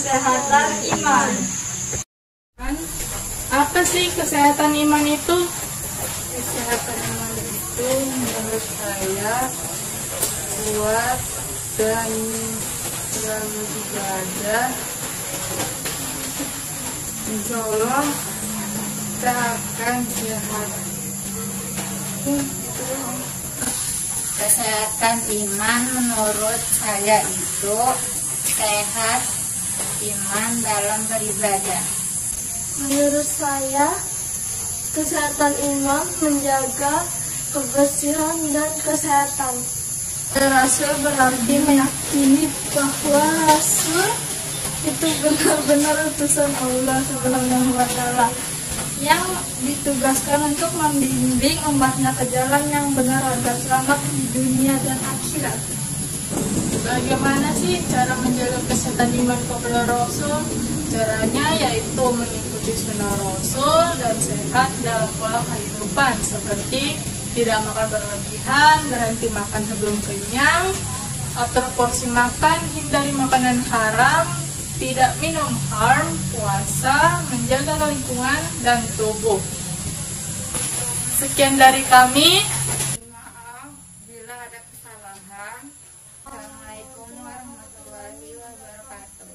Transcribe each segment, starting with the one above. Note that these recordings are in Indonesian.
kesehatan iman. Apa sih kesehatan iman itu? Kesehatan iman itu menurut saya kuat dan selalu ibadah. Insya Allah kita akan sehat. Kesehatan iman menurut saya itu sehat iman dalam beribadah. Menurut saya, kesehatan iman menjaga kebersihan dan kesehatan. Rasul berarti meyakini bahwa Rasul itu benar-benar utusan Allah Subhanahu wa Ta'ala yang ditugaskan untuk membimbing umatnya ke jalan yang benar agar selamat di dunia dan akhirat. Bagaimana sih cara menjaga kesehatan iman kepada Rasul? Caranya yaitu mengikuti sunnah Rasul dan sehat dalam pola kehidupan seperti tidak makan berlebihan, berhenti makan sebelum kenyang, atur porsi makan, hindari makanan haram, tidak minum haram, puasa, menjaga lingkungan dan tubuh. Sekian dari kami. Maaf bila ada kesalahan. Assalamualaikum warahmatullahi wabarakatuh.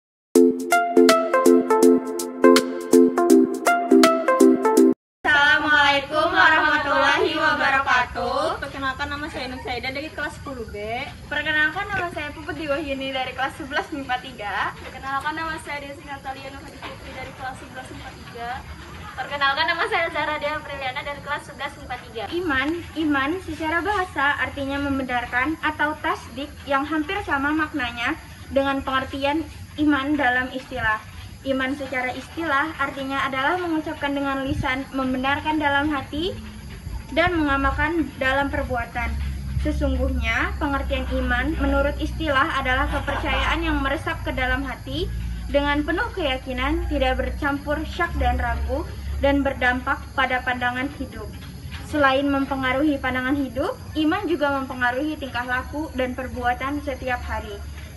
Assalamualaikum warahmatullahi wabarakatuh. Perkenalkan, nama saya Nur Saida dari kelas 10B. Perkenalkan, nama saya Puput Diwahyuni dari kelas 11 MIPA 3. Perkenalkan, nama saya Desi Natalia Nur Hadifitri dari kelas 11 MIPA 3. Perkenalkan, nama saya Zara Dea Priliana dari kelas 11 MIPA 3. Iman secara bahasa artinya membenarkan atau tasdik yang hampir sama maknanya dengan pengertian iman dalam istilah. Iman secara istilah artinya adalah mengucapkan dengan lisan, membenarkan dalam hati, dan mengamalkan dalam perbuatan. Sesungguhnya, pengertian iman menurut istilah adalah kepercayaan yang meresap ke dalam hati dengan penuh keyakinan, tidak bercampur syak dan ragu, dan berdampak pada pandangan hidup. Selain mempengaruhi pandangan hidup, iman juga mempengaruhi tingkah laku dan perbuatan setiap hari.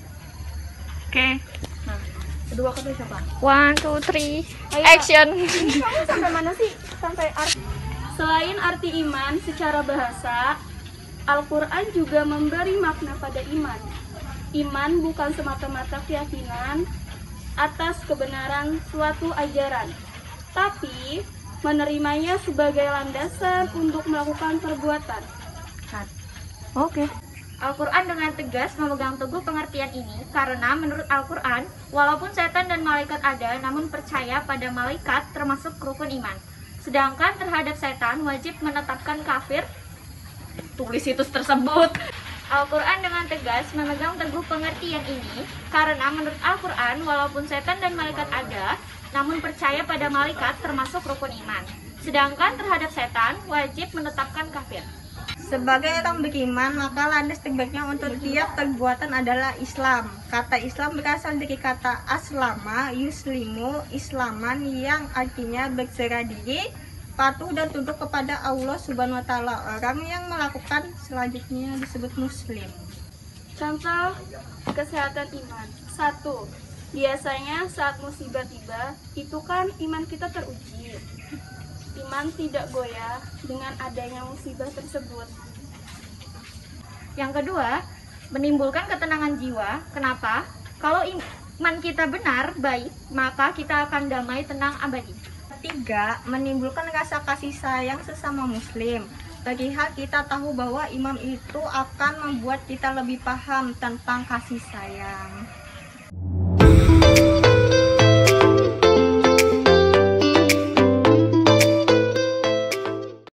Oke. Nah, kedua kata siapa? 1, 2, 3, Ayo, action! Ini kamu sampai mana sih? Sampai arti. Selain arti iman secara bahasa, Al-Quran juga memberi makna pada iman. Iman bukan semata-mata keyakinan atas kebenaran suatu ajaran, tapi menerimanya sebagai landasan untuk melakukan perbuatan. Oke. Al-Quran dengan tegas memegang teguh pengertian ini karena menurut Al-Quran, walaupun setan dan malaikat ada, namun percaya pada malaikat termasuk rukun iman. Sedangkan terhadap setan wajib menetapkan kafir. Tulis situs tersebut. Al-Quran dengan tegas memegang teguh pengertian ini karena menurut Al-Quran, walaupun setan dan malaikat ada, namun percaya pada malaikat termasuk rukun iman. Sedangkan terhadap setan wajib menetapkan kafir. Sebagai orang beriman, maka landas tegaknya untuk tiap perbuatan adalah Islam. Kata Islam berasal dari kata aslama, yuslimu, islaman, yang artinya berserah diri, patuh dan tunduk kepada Allah Subhanahu wa Ta'ala. Orang yang melakukan selanjutnya disebut muslim. Contoh kesehatan iman. 1. Biasanya saat musibah tiba, itu kan iman kita teruji. Iman tidak goyah dengan adanya musibah tersebut. Yang kedua, menimbulkan ketenangan jiwa. Kenapa? Kalau iman kita benar, baik, maka kita akan damai, tenang, abadi. 3. Menimbulkan rasa kasih sayang sesama muslim. Bagi hal kita tahu bahwa iman itu akan membuat kita lebih paham tentang kasih sayang.